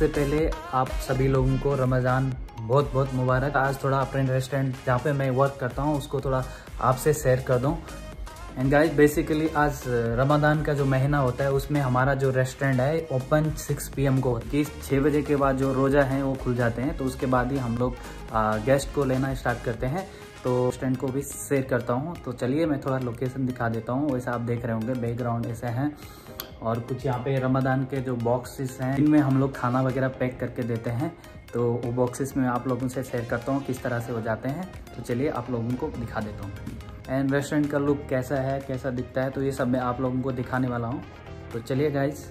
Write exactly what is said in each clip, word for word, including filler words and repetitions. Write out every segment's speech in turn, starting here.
सबसे पहले आप सभी लोगों को रमज़ान बहुत बहुत मुबारक। आज थोड़ा अपने रेस्टोरेंट जहाँ पे मैं वर्क करता हूँ उसको थोड़ा आपसे शेयर कर दूँ। एंड गाइस बेसिकली आज रमज़ान का जो महीना होता है उसमें हमारा जो रेस्टोरेंट है ओपन सिक्स पी एम को होती है। छः बजे के बाद जो रोज़ा हैं वो खुल जाते हैं, तो उसके बाद ही हम लोग गेस्ट को लेना स्टार्ट करते हैं। तो रेस्टोरेंट को भी शेयर करता हूँ। तो चलिए मैं थोड़ा लोकेशन दिखा देता हूँ। वैसे आप देख रहे होंगे बैकग्राउंड ऐसे हैं, और कुछ यहाँ पे रमज़ान के जो बॉक्सेस हैं इनमें हम लोग खाना वगैरह पैक करके देते हैं। तो वो बॉक्सेस में आप लोगों से शेयर करता हूँ किस तरह से हो जाते हैं। तो चलिए आप लोगों को दिखा देता हूँ एंड रेस्टोरेंट का लुक कैसा है, कैसा दिखता है, तो ये सब मैं आप लोगों को दिखाने वाला हूँ। तो चलिए गाइज।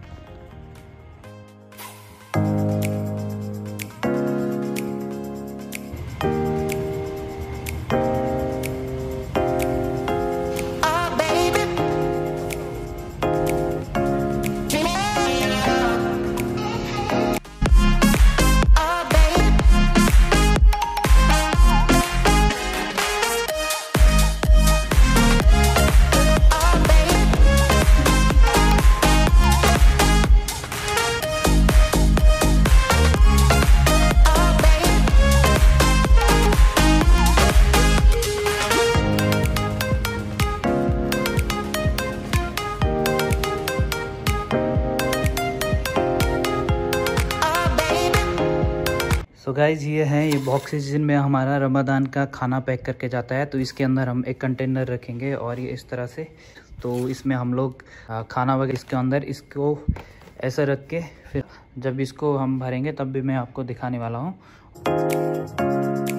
सो गाइज़ ये हैं ये बॉक्सेस जिनमें हमारा रमज़ान का खाना पैक करके जाता है। तो इसके अंदर हम एक कंटेनर रखेंगे और ये इस तरह से, तो इसमें हम लोग खाना वगैरह इसके अंदर इसको ऐसा रख के फिर जब इसको हम भरेंगे तब भी मैं आपको दिखाने वाला हूँ।